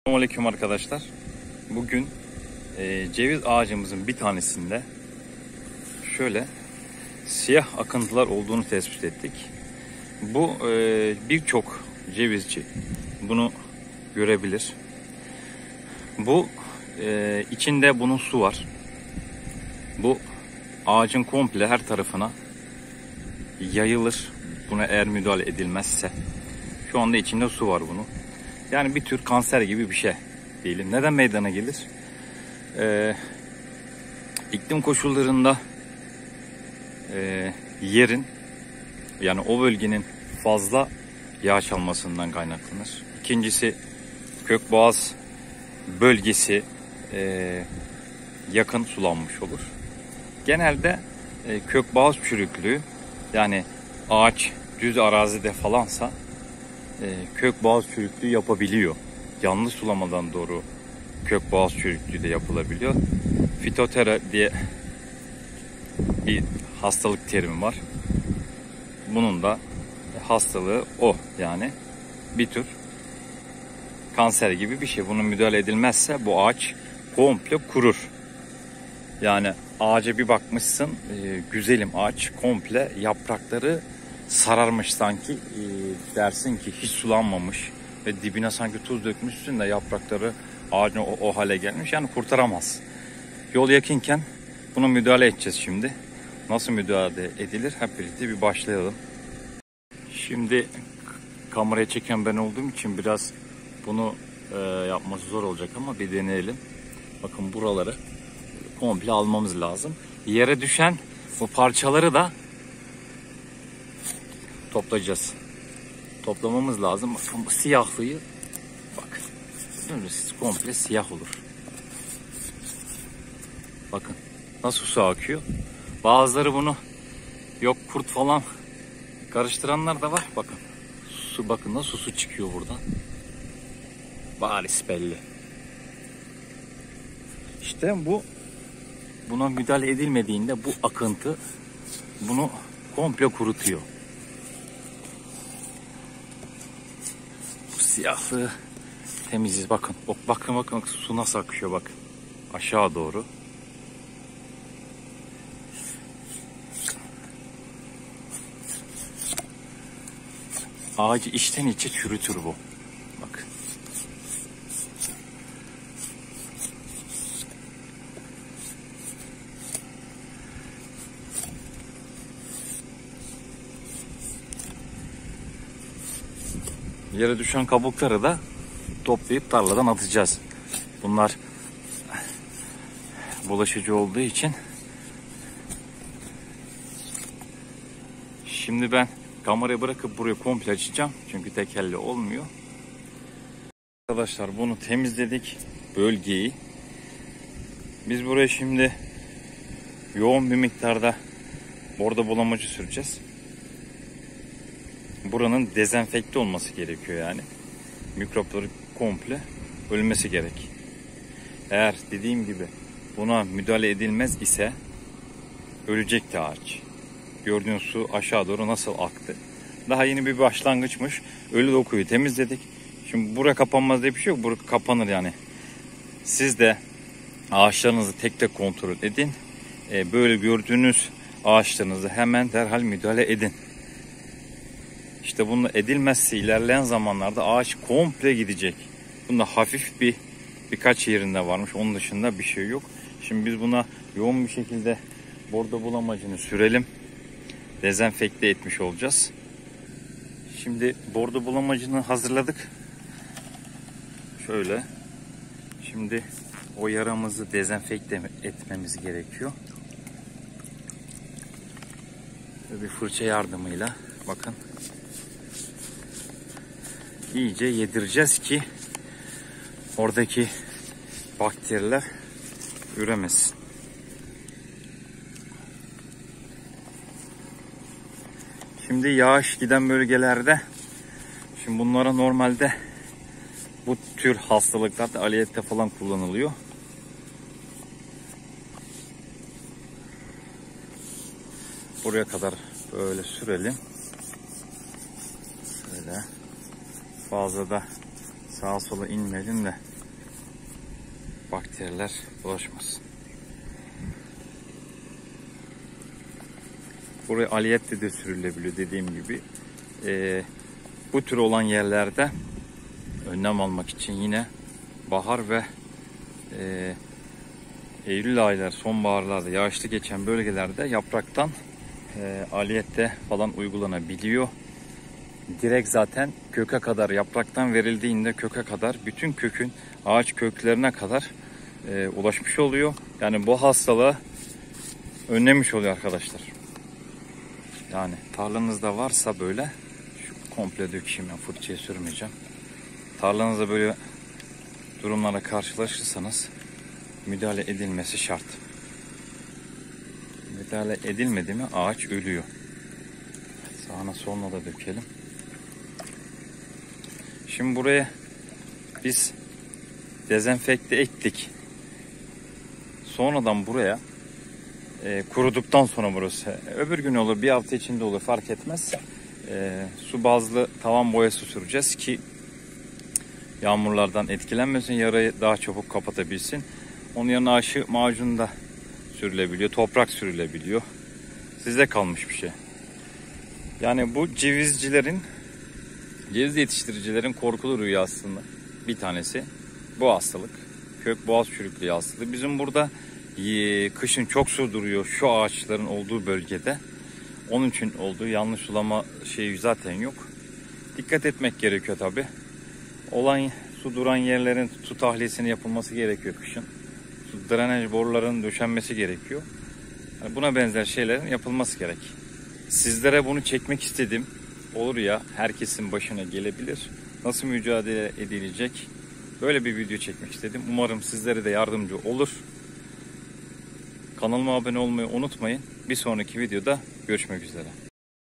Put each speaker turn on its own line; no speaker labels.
Selamünaleyküm arkadaşlar. Bugün ceviz ağacımızın bir tanesinde şöyle siyah akıntılar olduğunu tespit ettik. Bu birçok cevizci bunu görebilir. Bu içinde bunun su var. Bu ağacın komple her tarafına yayılır. Buna eğer müdahale edilmezse. Şu anda içinde su var bunun. Yani bir tür kanser gibi bir şey diyelim. Neden meydana gelir? İklim koşullarında yerin, yani o bölgenin fazla yağış almasından kaynaklanır. İkincisi, kökboğaz bölgesi yakın sulanmış olur. Genelde kökboğaz çürüklüğü, yani ağaç düz arazide falansa kökboğaz çürüklüğü yapabiliyor. Yanlış sulamadan doğru kökboğaz çürüklüğü de yapılabiliyor. Fitotera diye bir hastalık terimi var. Bunun da hastalığı o, yani bir tür kanser gibi bir şey. Bunun müdahale edilmezse bu ağaç komple kurur. Yani ağaca bir bakmışsın, güzelim ağaç, komple yaprakları sararmış sanki, dersin ki hiç sulanmamış ve dibine sanki tuz dökmüşsün de yaprakları ağacın o hale gelmiş, yani kurtaramaz. Yol yakınken buna müdahale edeceğiz şimdi. Nasıl müdahale edilir hep birlikte bir başlayalım. Şimdi kameraya çeken ben olduğum için biraz bunu yapması zor olacak ama bir deneyelim. Bakın buraları komple almamız lazım. Yere düşen bu parçaları da toplayacağız. Toplamamız lazım. Bakın bu siyahlığı, bak, komple siyah olur. Bakın nasıl su akıyor. Bazıları bunu yok kurt falan karıştıranlar da var. Bakın su, bakın nasıl su çıkıyor buradan. Bariz belli. İşte buna müdahale edilmediğinde bu akıntı bunu komple kurutuyor. Siyahlığı temizliz. Bakın. Bakın su nasıl akıyor, bakın. Aşağı doğru. Ağacı içten içe çürütür bu. Bak. Yere düşen kabukları da toplayıp tarladan atacağız. Bunlar bulaşıcı olduğu için. Şimdi ben kamerayı bırakıp burayı komple açacağım. Çünkü tek elle olmuyor. Arkadaşlar bunu temizledik. Bölgeyi. Biz buraya şimdi yoğun bir miktarda bordo bulamacı süreceğiz. Buranın dezenfekte olması gerekiyor yani. Mikropları komple ölmesi gerek. Eğer dediğim gibi buna müdahale edilmez ise ölecekti ağaç. Gördüğünüz su aşağı doğru nasıl aktı. Daha yeni bir başlangıçmış. Ölü dokuyu temizledik. Şimdi bura kapanmaz diye bir şey yok. Bura kapanır yani. Siz de ağaçlarınızı tek tek kontrol edin. Böyle gördüğünüz ağaçlarınızı hemen derhal müdahale edin. İşte bunu edilmezse ilerleyen zamanlarda ağaç komple gidecek. Bunda hafif birkaç yerinde varmış. Onun dışında bir şey yok. Şimdi biz buna yoğun bir şekilde bordo bulamacını sürelim. Dezenfekte etmiş olacağız. Şimdi bordo bulamacını hazırladık. Şöyle. Şimdi o yaramızı dezenfekte etmemiz gerekiyor. Böyle bir fırça yardımıyla bakın. İyice yedireceğiz ki oradaki bakteriler üremesin. Şimdi yağış giden bölgelerde, şimdi bunlara normalde bu tür hastalıklarda aliyette falan kullanılıyor. Buraya kadar böyle sürelim. Şöyle. Fazla da sağa sola inmeyelim de bakteriler bulaşmasın. Buraya aliyette de sürülebiliyor dediğim gibi. Bu tür olan yerlerde önlem almak için yine bahar ve Eylül ayları, sonbaharlarda yağışlı geçen bölgelerde yapraktan aliyette falan uygulanabiliyor. Direkt zaten köke kadar, yapraktan verildiğinde köke kadar, bütün kökün ağaç köklerine kadar ulaşmış oluyor. Yani bu hastalığı önlemiş oluyor arkadaşlar. Yani tarlanızda varsa böyle, şu komple dökeyim, ben fırçaya sürmeyeceğim. Tarlanızda böyle durumlara karşılaşırsanız müdahale edilmesi şart. Müdahale edilmedi mi ağaç ölüyor. Sağına soluna da dökelim. Şimdi buraya biz dezenfekte ettik. Sonradan buraya kuruduktan sonra burası, öbür gün olur, bir hafta içinde olur, fark etmez. Su bazlı tavan boyası süreceğiz ki yağmurlardan etkilenmesin, yarayı daha çabuk kapatabilsin. Onun yanına aşı macunu da sürülebiliyor, toprak sürülebiliyor. Sizde kalmış bir şey. Yani bu ceviz yetiştiricilerin korkulu rüyası aslında. Bir tanesi bu hastalık. Kök boğaz çürüklüğü hastalığı. Bizim burada kışın çok su duruyor şu ağaçların olduğu bölgede. Onun için olduğu, yanlış sulama şeyi zaten yok. Dikkat etmek gerekiyor tabi. Su duran yerlerin su tahliyesinin yapılması gerekiyor kışın. Drenaj borularının döşenmesi gerekiyor. Yani buna benzer şeylerin yapılması gerek. Sizlere bunu çekmek istedim. Olur ya, herkesin başına gelebilir. Nasıl mücadele edilecek? Böyle bir video çekmek istedim. Umarım sizlere de yardımcı olur. Kanalıma abone olmayı unutmayın. Bir sonraki videoda görüşmek üzere.